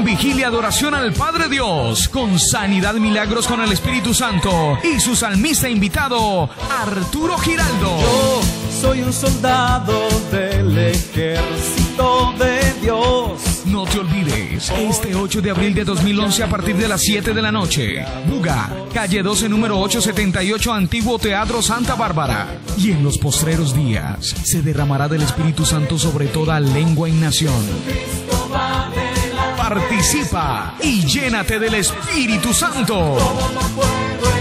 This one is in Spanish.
vigilia de oración al Padre Dios, con sanidad, milagros con el Espíritu Santo y su salmista invitado, Arturo Giraldo. Yo soy un soldado del ejército de Dios. No te olvides, este 8 de abril de 2011 a partir de las 7 de la noche, Buga, calle 12, número 878, Antiguo Teatro Santa Bárbara. Y en los postreros días se derramará del Espíritu Santo sobre toda lengua y nación. Participa y llénate del Espíritu Santo.